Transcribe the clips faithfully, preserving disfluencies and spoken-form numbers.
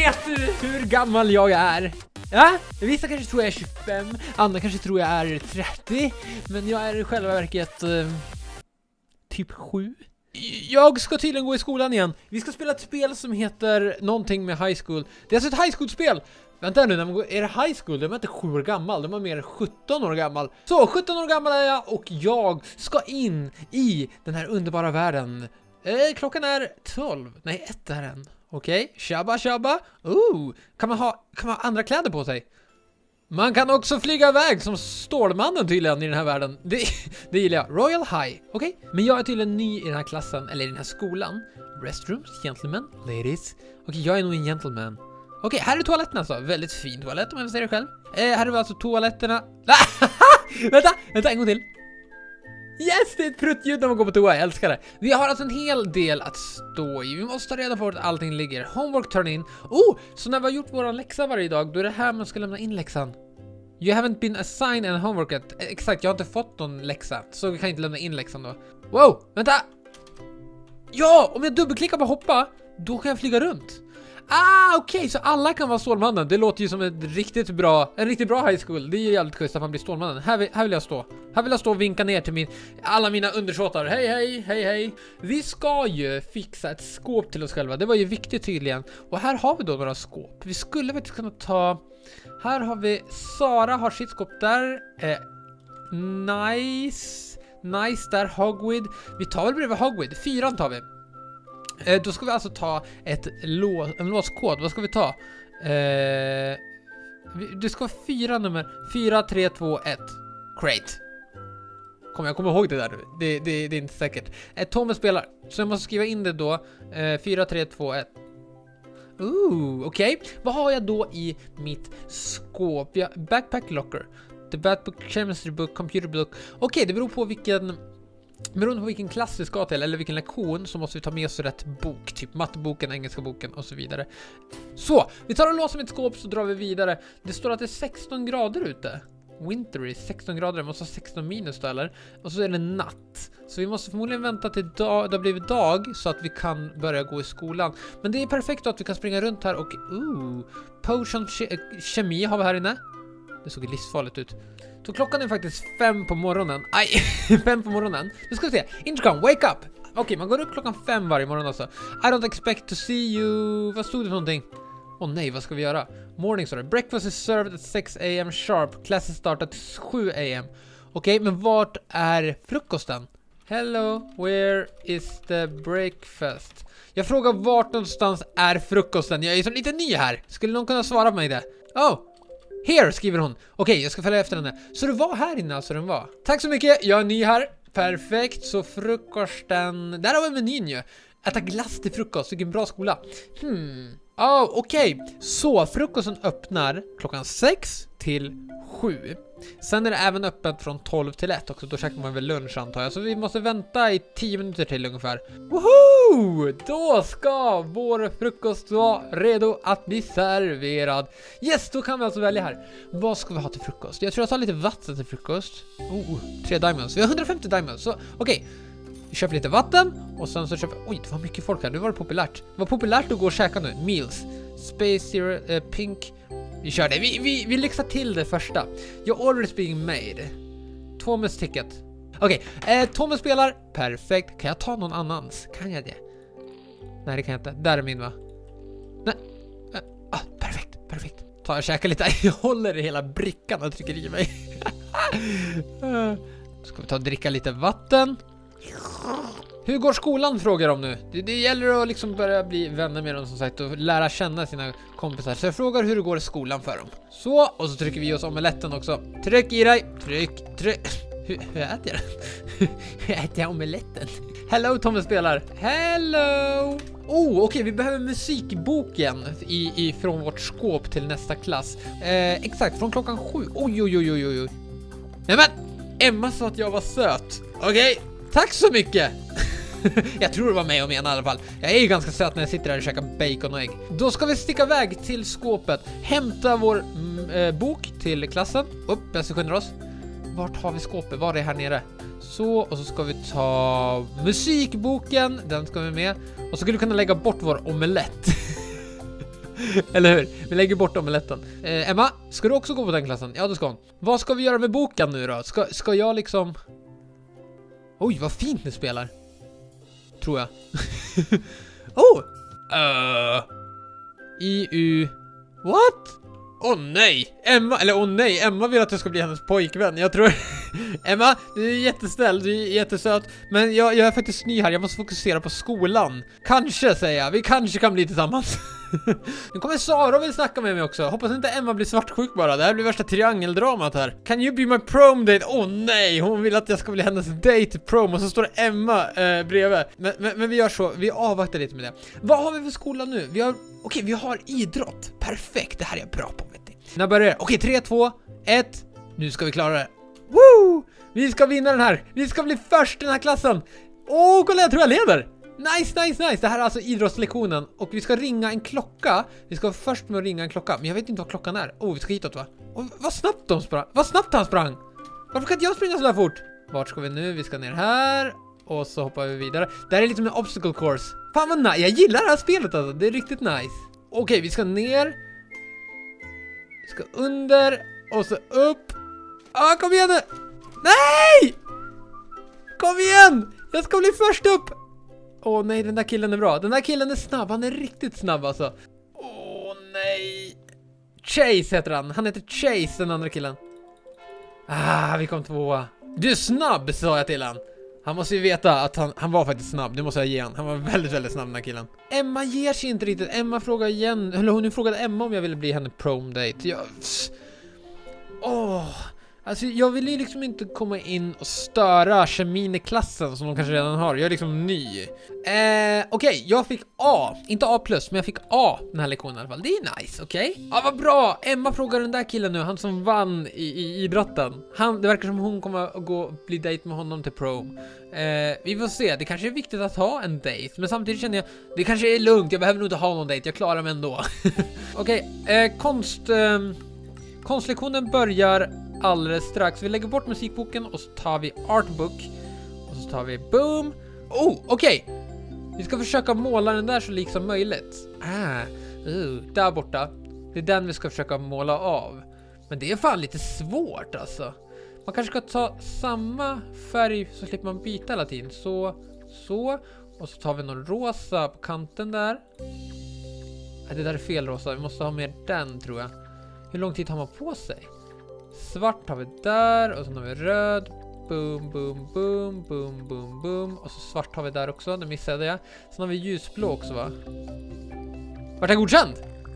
vet hur gammal jag är. Ja, vissa kanske tror jag är tjugofem, andra kanske tror jag är trettio, men jag är i själva verket eh, typ sju. Jag ska tydligen gå i skolan igen. Vi ska spela ett spel som heter någonting med high school. Det är alltså ett high school-spel. Vänta nu, när man går, är det high school? De är inte sju år gammal, de är mer sjutton år gammal. Så, sjutton år gammal är jag och jag ska in i den här underbara världen. Eh, klockan är tolv. Nej, ett är den. Okej, okay. Shabba shabba. Ooh, kan man ha kan man ha andra kläder på sig? Man kan också flyga iväg som Stålmannen tydligen i den här världen. Det, det gillar jag. Royal High. Okej, okay. Men jag är tydligen ny i den här klassen, eller i den här skolan. Restrooms, gentlemen, ladies. Okej, okay, jag är nog en gentleman. Okej, okay, här är toaletten alltså. Väldigt fin toalett om jag får säga det själv. Eh, här är alltså toaletterna. vänta, vänta en gång till. Yes, det är ett pruttljud när man går på toa, jag älskar det. Vi har alltså en hel del att stå i. Vi måste ta reda på vart allting ligger. Homework turn in. Oh, så när vi har gjort våran läxa varje dag, då är det här man ska lämna in läxan. You haven't been assigned an homework yet. Exakt, jag har inte fått någon läxa, så vi kan inte lämna in läxan då. Wow, vänta. Ja, om jag dubbelklickar på hoppa, då kan jag flyga runt. Ah, okej, okay, så alla kan vara Stålmannen. Det låter ju som ett riktigt bra, en riktigt bra high school. Det är ju jävligt schysst att man blir Stålmannen. Här vill, här vill jag stå. Här vill jag stå och vinka ner till min, alla mina undersåtar. Hej, hej, hej, hej. Vi ska ju fixa ett skåp till oss själva. Det var ju viktigt tydligen. Och här har vi då några skåp. Vi skulle väl kunna ta... Här har vi... Sara har sitt skåp där. Eh, nice. Nice där, Hogweed. Vi tar väl bredvid Hogweed. Fyran tar vi. Eh, då ska vi alltså ta ett lås, en låskod. Vad ska vi ta? Eh, vi, det ska vara fyra nummer. Fyra, tre, två, ett. Crate. Kom, jag kommer ihåg det där. Det, det, det är inte säkert. Eh, Tommy spelar. Så jag måste skriva in det då. Eh, fyra, tre, två, ett. Ooh, okej. Okay. Vad har jag då i mitt skåp? Ja, backpack locker. The backbook, chemistry book, computer book. Okej, okay, det beror på vilken... Beroende på vilken klass vi ska till eller vilken lektion så måste vi ta med oss rätt bok. Typ matteboken, engelska boken och så vidare. Så, vi tar och låser mitt skåp så drar vi vidare. Det står att det är sexton grader ute. Winter is sexton grader, det måste vara sexton minus då, eller? Och så är det natt. Så vi måste förmodligen vänta till dag, det har blivit dag så att vi kan börja gå i skolan. Men det är perfekt då att vi kan springa runt här och... Ooh, potion ke kemi har vi här inne. Det såg livsfarligt ut. Så klockan är faktiskt fem på morgonen. Aj, fem på morgonen. Nu ska vi se. Intercom, wake up! Okej, okay, man går upp klockan fem varje morgon alltså. I don't expect to see you... Vad stod det för någonting? Åh oh, nej, vad ska vi göra? Morning, sorry. Breakfast is served at six a m sharp. Classes start at sju a m Okej, okay, men vart är frukosten? Hello, where is the breakfast? Jag frågar vart någonstans är frukosten. Jag är så lite ny här. Skulle någon kunna svara på mig det? Oh! Here, skriver hon. Okej, okay, jag ska följa efter henne. Så du var här inne alltså, den var. Tack så mycket, jag är ny här. Perfekt, så frukosten... Där har vi menyn ju. Äta glass till frukost, vilken bra skola. Hmm, oh, okej. Okay. Så frukosten öppnar klockan sex till sju. Sen är det även öppet från tolv till ett också. Då käkar man väl lunch antar jag. Så vi måste vänta i tio minuter till ungefär. Woho! Då ska vår frukost vara redo att bli serverad. Yes, då kan vi alltså välja här. Vad ska vi ha till frukost? Jag tror jag tar lite vatten till frukost. Oh, tre diamonds. Vi har hundrafemtio diamonds. Så okej. Okay. Vi köper lite vatten och sen så köper... Oj, det var mycket folk här. Det var populärt. Det var populärt att gå och käka nu. Meals. Space Zero, uh, Pink... Vi kör det. Vi, vi, vi lyxar till det första. Your order is being made. Thomas ticket. Okej, okay. eh, Thomas spelar. Perfekt. Kan jag ta någon annans? Kan jag det? Nej, det kan jag inte. Där är min, va? Nej. Eh, ah, perfekt, perfekt. Ta och käka lite. Jag håller i hela brickan och trycker i mig. Ska vi ta och dricka lite vatten. Hur går skolan, frågar de nu. Det, det gäller att liksom börja bli vänner med dem som sagt och lära känna sina kompisar. Så jag frågar hur det går i skolan för dem. Så, och så trycker vi oss omeletten också. Tryck i dig, tryck, tryck. Hur, hur äter jag den? Hur äter jag omeletten? Hello, Tommy spelar. Hello! Oh, okej, okay, vi behöver musikboken i, i, från vårt skåp till nästa klass. Eh, exakt, från klockan sju. Oj, oj, oj, oj, oj. Nej men, Emma sa att jag var söt. Okej, okay. Tack så mycket! Jag tror det var mig och menar i alla fall. Jag är ju ganska söt när jag sitter här och käkar bacon och ägg. Då ska vi sticka iväg till skåpet. Hämta vår mm, äh, bok till klassen. Upp, jag ska skynda oss. Vart har vi skåpet? Var är det här nere? Så, och så ska vi ta musikboken. Den ska vi med. Och så skulle vi kunna lägga bort vår omelett. Eller hur? Vi lägger bort omeletten. Eh, Emma, ska du också gå på den klassen? Ja, det ska hon. Vad ska vi göra med boken nu då? Ska, ska jag liksom... Oj, vad fint ni spelar. Tror jag. Oh! Uh, I U... What? Åh oh, nej! Emma, eller åh oh, nej, Emma vill att jag ska bli hennes pojkvän. Jag tror... Emma, du är jättesnäll, du är jättesöt. Men jag, jag är faktiskt ny här, jag måste fokusera på skolan. Kanske, säger jag, vi kanske kan bli tillsammans. Nu kommer Sara och vill snacka med mig också. Hoppas inte Emma blir svartsjuk bara. Det här blir värsta triangeldramat här. Can you be my prom date? Åh oh, nej, hon vill att jag ska bli hennes date prom. Och så står det Emma eh, bredvid. Men, men, men vi gör så, vi avvaktar lite med det. Vad har vi för skola nu? Vi har, okej, okay, vi har idrott. Perfekt, det här är jag bra på, vet ni. När börjar det? Okej, okay, tre, två, ett. Nu ska vi klara det. Woo! Vi ska vinna den här. Vi ska bli först i den här klassen. Åh, oh, kolla, jag tror jag leder. Nice, nice, nice. Det här är alltså idrottslektionen. Och vi ska ringa en klocka. Vi ska vara först med att ringa en klocka. Men jag vet inte vad klockan är. Oh, vi ska hitåt, va? Och vad snabbt de sprang. Vad snabbt han sprang. Varför kan inte jag springa så där fort? Vart ska vi nu? Vi ska ner här. Och så hoppar vi vidare. Det här är lite som en obstacle course. Fan vad nice. Jag gillar det här spelet alltså. Det är riktigt nice. Okej, okay, vi ska ner. Vi ska under. Och så upp. Ah, kom igen nu. Nej! Kom igen! Jag ska bli först upp. Åh oh, nej, den där killen är bra. Den där killen är snabb, han är riktigt snabb alltså. Åh oh, nej. Chase heter han. Han heter Chase, den andra killen. Ah, vi kom tvåa. Du är snabb, sa jag till han. Han måste ju veta att han, han var faktiskt snabb. Det måste jag ge han. Han var väldigt, väldigt snabb, den här killen. Emma ger sig inte riktigt. Emma frågar igen. Eller hon frågade Emma om jag ville bli henne prom date. Jag... Åh... Oh. Alltså jag vill ju liksom inte komma in och störa kemin i klassen som de kanske redan har. Jag är liksom ny. Eh, Okej, okay, jag fick A. Inte A plus, men jag fick A den här lektionen i alla fall. Det är nice, okej? Okay? Ja, vad bra! Emma frågar den där killen nu, han som vann i, i idrotten. Han, det verkar som hon kommer att gå och bli date med honom till prom. Eh, vi får se, det kanske är viktigt att ha en date. Men samtidigt känner jag, det kanske är lugnt. Jag behöver nog inte ha någon date, jag klarar mig ändå. Okej, okay, eh, konst... Eh, konstlektionen börjar... alldeles strax. Vi lägger bort musikboken och så tar vi artbook och så tar vi boom. Oh, okej. Okay. Vi ska försöka måla den där så lik som möjligt. Ah, uh, där borta. Det är den vi ska försöka måla av. Men det är fan lite svårt alltså. Man kanske ska ta samma färg så slipper man byta hela tiden. Så, så. Och så tar vi någon rosa på kanten där. Ah, det där är fel rosa. Vi måste ha mer den, tror jag. Hur lång tid har man på sig? Svart har vi där och så har vi röd. Boom, boom, boom, boom, boom, boom. Och så svart har vi där också, det missade jag. Sen har vi ljusblå också, va? Vart jag godkänd?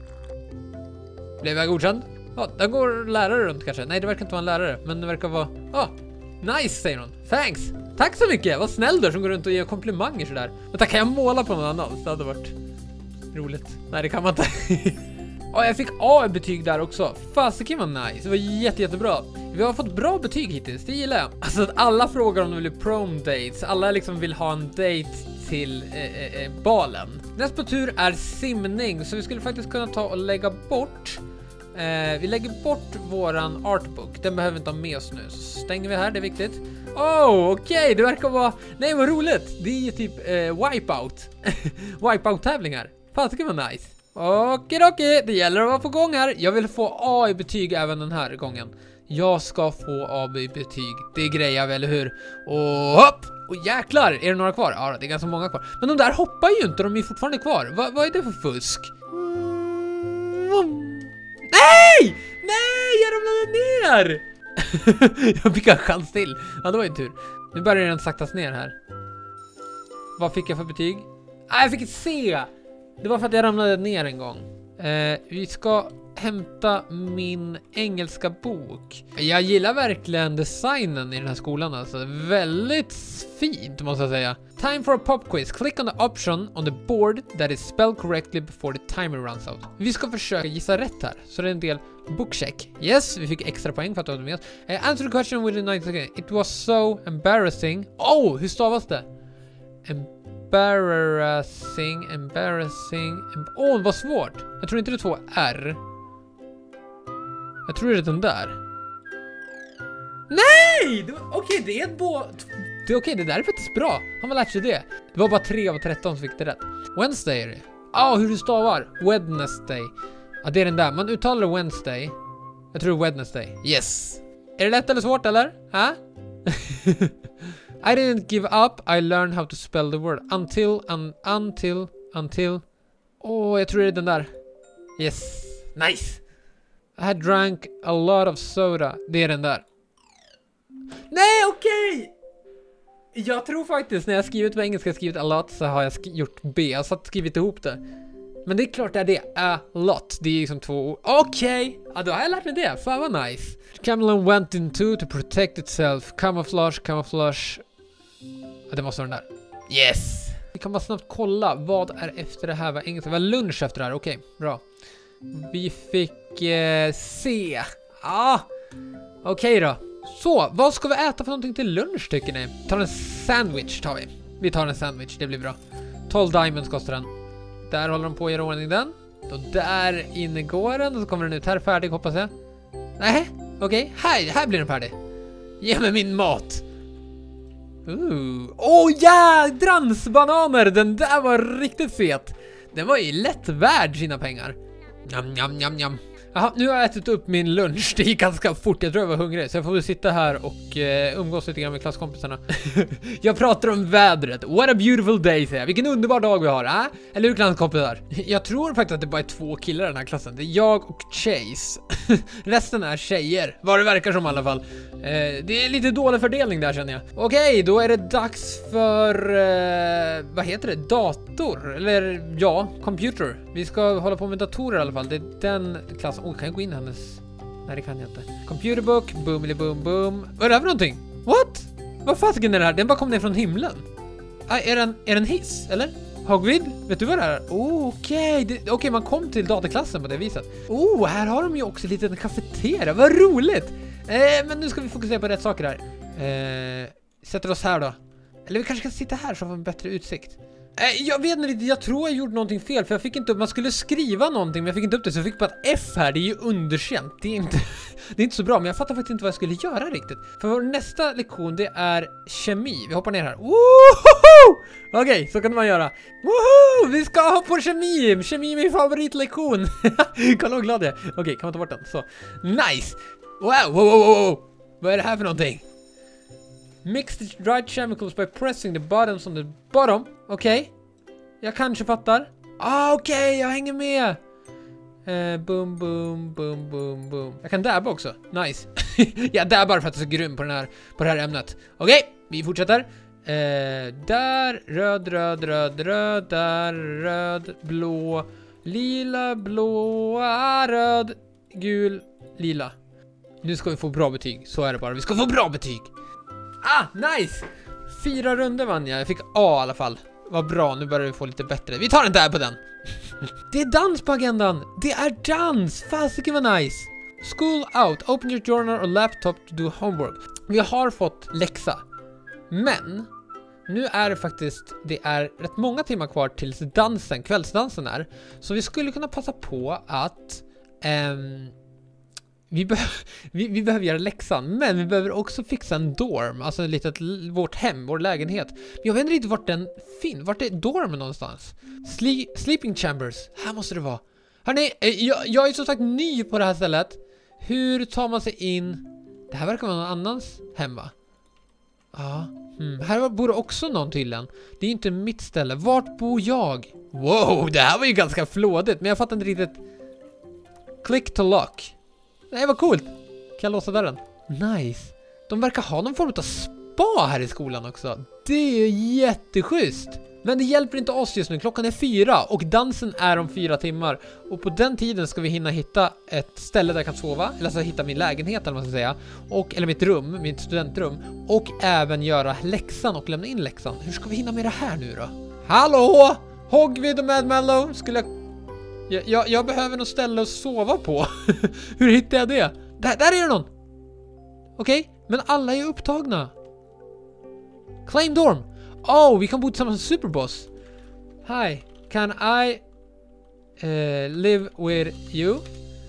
Blev jag godkänd? Ja, där går lärare runt kanske. Nej, det verkar inte vara en lärare, men det verkar vara... Ja, ah, nice, säger hon. Thanks! Tack så mycket, vad snäll du som går runt och ger komplimanger sådär. Vänta, kan jag måla på någon annan? Det hade varit roligt. Nej, det kan man inte. Ja, jag fick A i betyg där också. Fasiken var nice. Det var jätte, jättebra. Vi har fått bra betyg hittills. Det gillar jag. Alltså att alla frågar om de vill prom dates. Alla liksom vill ha en date till eh, eh, balen. Nästa på tur är simning. Så vi skulle faktiskt kunna ta och lägga bort. Eh, vi lägger bort våran artbook. Den behöver vi inte ha med oss nu. Så stänger vi här, det är viktigt. Oh, okej. Okay. Det verkar vara... Nej, vad roligt. Det är ju typ eh, wipeout. Wipeout-tävlingar. Fasiken var nice. Okej, okej, det gäller att vara på gång här. Jag vill få A i betyg även den här gången. Jag ska få A i betyg. Det grejer väl, eller hur? Och hopp! Och jäklar, är det några kvar? Ja, det är ganska många kvar. Men de där hoppar ju inte, de är fortfarande kvar. Va, vad är det för fusk? Mm. Nej! Nej, jag ramlade ner! Jag fick en chans till. Ja, det var ju tur. Nu börjar den saktas ner här. Vad fick jag för betyg? Ah, jag fick ett C! Det var för att jag ramlade ner en gång. Eh, vi ska hämta min engelska bok. Jag gillar verkligen designen i den här skolan. Alltså. Väldigt fint, måste jag säga. Time for a pop quiz. Click on the option on the board that is spelled correctly before the timer runs out. Vi ska försöka gissa rätt här. Så det är en del bookcheck. Yes, vi fick extra poäng för att du hade med oss. Uh, answer the question within ninety seconds. It was so embarrassing. Oh, hur stavas det? Embarrassing, embarrassing. Åh, oh, vad svårt. Jag tror inte det är två R. Jag tror det är den där. Nej! Okej, okay, det är ett båt. Det är okej, okay, det där är faktiskt bra. Han har lärt sig det. Det var bara tre av tretton som fick det rätt. Wednesday är det. Ah, hur du stavar. Wednesday. Ja, det är den där. Man uttalar Wednesday. Jag tror Wednesday. Yes. Är det lätt eller svårt eller? Ha? I didn't give up. I learned how to spell the word. Until, un, until, until. Åh, oh, jag tror det är den där. Yes. Nice. I had drank a lot of soda. Det är den där. Nej, okej! Okay. Jag tror faktiskt när jag skrivit på engelska skrivit a lot så har jag gjort B. Jag har satt skrivit ihop det. Men det är klart det är det. A lot. Det är liksom två ord. Okej! Okay. Ja, då har jag lärt mig det. Fan vad nice. Chameleon went into to protect itself. Camouflage, camouflage. Ja, det måste vara den där. Yes! Vi kan bara snabbt kolla. Vad är efter det här? Vad engelska? Vad är lunch efter det här? Okej, okay, bra. Vi fick eh, C. Ah! Okej okay då. Så, vad ska vi äta för någonting till lunch tycker ni? Tar en sandwich tar vi. Vi tar en sandwich, det blir bra. tolv diamonds kostar den. Där håller de på att göra ordning den. Och där inne går den och så kommer den ut här färdig hoppas jag. Nej, okej. Okay. Här, här blir den färdig. Ge mig min mat. Ooh. Åh jädrans bananer! Den där var riktigt fet. Den var ju lätt värd sina pengar. Njam, njam, njam, njam. Jaha, nu har jag ätit upp min lunch. Det gick ganska fort, jag tror jag var hungrig. Så jag får väl sitta här och uh, umgås lite grann med klasskompisarna. Jag pratar om vädret. What a beautiful day, säger jag. Vilken underbar dag vi har, äh? Eller hur klasskompisar? Jag tror faktiskt att det bara är två killar i den här klassen. Det är jag och Chase. Resten är tjejer, vad det verkar som i alla fall. uh, Det är lite dålig fördelning där känner jag. Okej, okay, då är det dags för uh, vad heter det? Dator? Eller ja, computer. Vi ska hålla på med datorer i alla fall. Det är den klassen. Åh, oh, kan jag gå in i hennes? Nej, det kan jag inte. Computerbook, boom eller boom boom. Vad är det här för någonting? What? Vad fasiken är det här? Den bara kom ner från himlen. Ah, är den är den hiss eller? Hogvid? Vet du vad det är? Oh, okej, okay. Okej, okay, man kom till dataklassen på det viset. Oh, här har de ju också lite en kafeteria. Vad roligt. Eh, men nu ska vi fokusera på rätt saker här. Eh, sätter oss här då. Eller vi kanske kan sitta här så får vi en bättre utsikt. Jag vet inte, jag tror jag gjorde någonting fel för jag fick inte upp, man skulle skriva någonting men jag fick inte upp det så jag fick bara ett F här, det är ju underkänt. Det är inte, det är inte så bra men jag fattar faktiskt inte vad jag skulle göra riktigt. För vår nästa lektion det är kemi, vi hoppar ner här. Okej, okay, så kan man göra. Woho! Vi ska ha på kemi, kemi är min favoritlektion. Kolla vad glad jag är. Okej, okay, kan man ta bort den, så. Nice! Wow, wow, wow, wow. Vad är det här för någonting? Mix the dried chemicals by pressing the buttons on the bottom. Okej. Okay. Jag kanske fattar. Ah, okej, okay, jag hänger med. Uh, boom, boom, boom, boom, boom. Jag kan dabba också. Nice. Jag dabbar för att jag är så grym på, den här, på det här ämnet. Okej, okay, vi fortsätter. Uh, där, röd, röd, röd, röd. Där, röd, blå, lila, blå, röd, gul, lila. Nu ska vi få bra betyg. Så är det bara. Vi ska få bra betyg. Ah, nice! Fyra runder vann jag. Jag fick A i alla fall. Vad bra, nu börjar vi få lite bättre. Vi tar den där på den. Det är dans på agendan. Det är dans. Fasiken var nice. School out. Open your journal or laptop to do homework. Vi har fått läxa. Men nu är det faktiskt, det är rätt många timmar kvar tills dansen, kvällsdansen är. Så vi skulle kunna passa på att... Um, Vi, be vi, vi behöver göra läxan, men vi behöver också fixa en dorm, alltså ett litet, vårt hem, vår lägenhet. Men jag vet inte riktigt vart den finns, vart är dormen någonstans? Sle sleeping chambers, här måste det vara. Hörrni, jag, jag är som sagt ny på det här stället. Hur tar man sig in? Det här verkar vara någon annans hem va? Ja, hmm. Här bor också någon tydligen. Det är inte mitt ställe, vart bor jag? Wow, det här var ju ganska flådigt, men jag fattar inte riktigt. Click to lock. Det var coolt. Kan jag låsa dörren? Nice. De verkar ha någon form av spa här i skolan också. Det är ju jätteschysst. Men det hjälper inte oss just nu. Klockan är fyra och dansen är om fyra timmar. Och på den tiden ska vi hinna hitta ett ställe där jag kan sova. Eller alltså hitta min lägenhet eller vad man ska säga. Och, eller mitt rum, mitt studentrum. Och även göra läxan och lämna in läxan. Hur ska vi hinna med det här nu då? Hallå! Hogvid och Mad Mellow. Skulle jag... Jag, jag, jag behöver något ställe att sova på. Hur hittar jag det? Där, där är det någon. Okej, okay, men alla är upptagna. Claim dorm. Oh, vi kan bo tillsammans med Superboss. Hi, can I uh, live with you?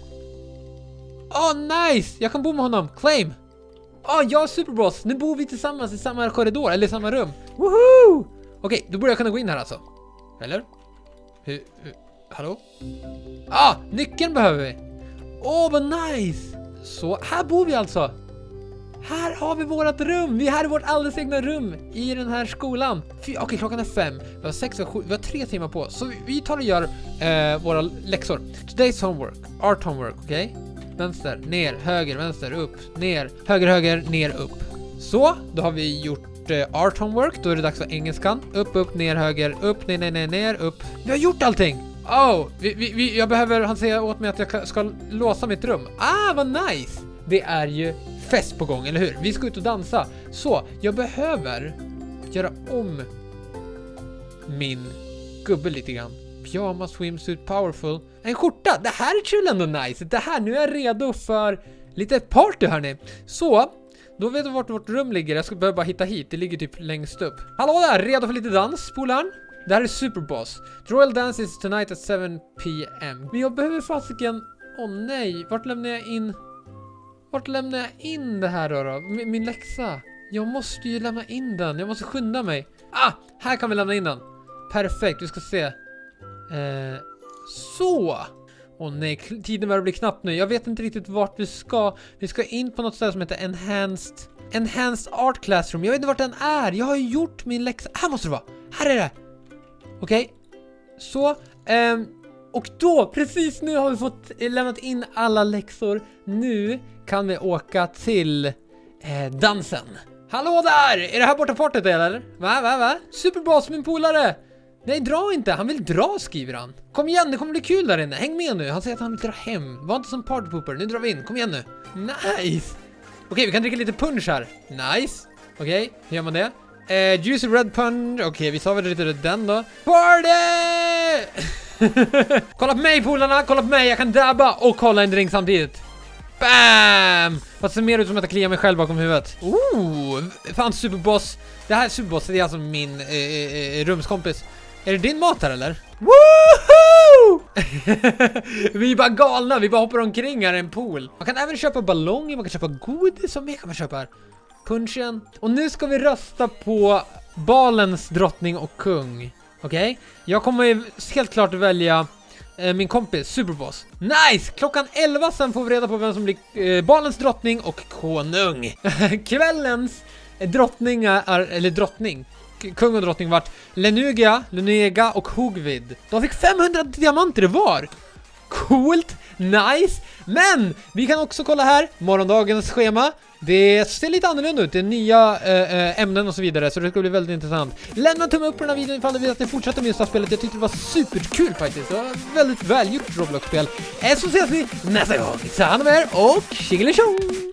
Oh, nice. Jag kan bo med honom. Claim. Oh, jag och Superboss. Nu bor vi tillsammans i samma korridor eller i samma rum. Woohoo! Okej, okay, då borde jag kunna gå in här alltså. Eller? Hur, hur, hallå? Ah, nyckeln behöver vi. Åh, oh, vad nice. Så, här bor vi alltså. Här har vi vårt rum. Vi är här i vårt alldeles egna rum i den här skolan. Okej, okay, klockan är fem. Vi har sex och sju. Vi har tre timmar på. Så vi, vi tar och gör eh, våra läxor. Today's homework. Art homework, okej? Okay? Vänster, ner, höger, vänster, upp, ner, höger, höger, ner, upp. Så, då har vi gjort eh, art homework. Då är det dags för engelskan. Upp, upp, ner, höger, upp, ner, ner, ner, ner, upp. Vi har gjort allting. Oh, vi, vi, vi, jag behöver, han säger åt mig att jag ska låsa mitt rum. Ah, vad nice. Det är ju fest på gång, eller hur? Vi ska ut och dansa. Så, jag behöver göra om min gubbe lite grann. Pyjama, swimsuit, powerful. En skjorta, det här är kul ändå nice. Det här, nu är jag redo för lite party, hörni. Så, då vet du vart vårt rum ligger. Jag ska behöva bara hitta hit, det ligger typ längst upp. Hallå där, redo för lite dans, polaren? Det här är Superboss. The Royal Dance is tonight at seven p m Men jag behöver fasiken... Åh oh, nej, vart lämnar jag in... Vart lämnar jag in det här då, då? Min, min läxa. Jag måste ju lämna in den. Jag måste skynda mig. Ah, här kan vi lämna in den. Perfekt, vi ska se. Eh, så. Åh oh, nej, tiden börjar bli knapp nu. Jag vet inte riktigt vart vi ska. Vi ska in på något ställe som heter Enhanced... Enhanced Art Classroom. Jag vet inte vart den är. Jag har ju gjort min läxa. Här måste det vara. Här är det. Okej. Okay. Så. Ehm... Och då, precis nu har vi fått lämnat in alla läxor. Nu kan vi åka till eh, dansen. Hallå där! Är det här borta partyt eller? Va, va, va? Superboss, min polare! Nej, dra inte. Han vill dra, skriver han. Kom igen, det kommer bli kul där inne. Häng med nu. Han säger att han vill dra hem. Var inte som partypooper. Nu drar vi in. Kom igen nu. Nice! Okej, okay, vi kan dricka lite punch här. Nice. Okej, okay, hur gör man det? Eh, juicy red punch. Okej, okay, vi sa väl lite den då. Party! Kolla på mig, polarna, kolla på mig. Jag kan dabba och kolla en drink samtidigt. Bam! Vad ser mer ut som att jag kliar mig själv bakom huvudet. Oh, fan Superboss. Det här är Superboss, det är alltså min eh, eh, rumskompis. Är det din mat här eller? Woohoo! Vi är bara galna, vi bara hoppar omkring här i en pool. Man kan även köpa ballonger, man kan köpa godis. Vad mer kan man köpa här? Punchen. Och nu ska vi rösta på balens drottning och kung. Okej? Okay? Jag kommer helt klart välja eh, min kompis, Superboss. Nice! Klockan elva sen får vi reda på vem som blir eh, balens drottning och konung. Kvällens eh, drottning är, eller drottning, kung och drottning vart Lenugia, Lunega och Hugvid. De fick femhundra diamanter var. Coolt, nice. Men vi kan också kolla här, morgondagens schema. Det ser lite annorlunda ut, det är nya äh, ämnen och så vidare. Så det ska bli väldigt intressant. Lämna en tumme upp på den här videon ifall du vill att ni fortsätter med just spelet. Jag tyckte det var superkul faktiskt. Det var väldigt välgjort Roblox-spel. Så ses vi nästa gång. Ta hand om er och tjingelitjong!